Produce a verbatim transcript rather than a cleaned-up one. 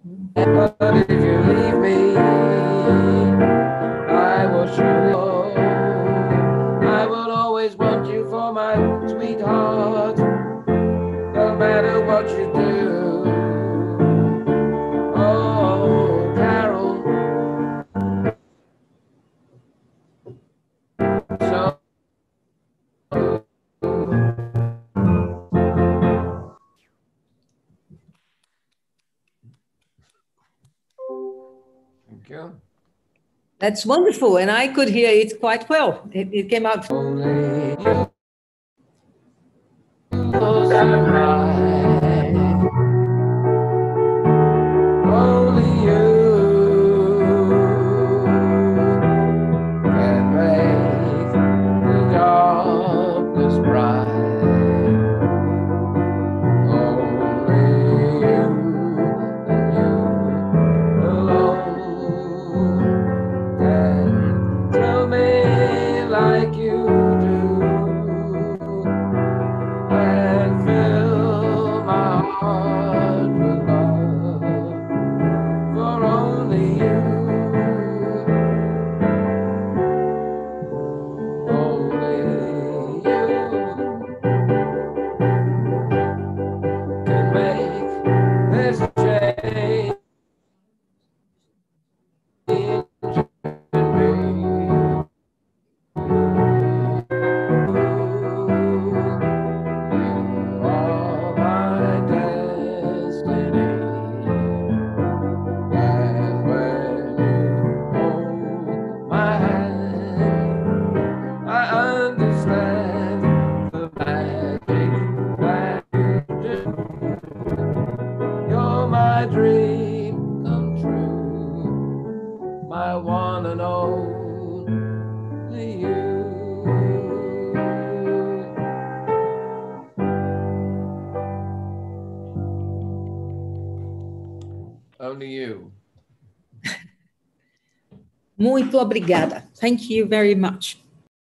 But if you leave me, I will surely go. I will always want you for my sweetheart, no matter what you do. Oh, Carol. So thank you. That's wonderful, and I could hear it quite well. It, it came out. Only you survive. Only you can make the darkness bright. Only you and you alone can tell me like you do and fill my heart with love for only you. Only you can make this change in me. You are my destiny, and when you hold my hand, I understand the magic that you do. You're my dream come true, my one and only you. Only you. Muito obrigada. Thank you very much.